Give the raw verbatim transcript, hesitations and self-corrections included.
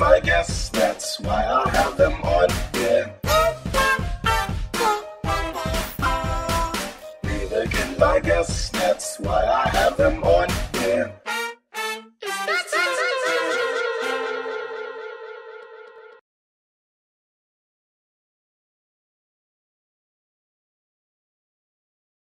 my guests, that's why I have them on, yeah. Neither can my guests, that's why I have them on, yeah.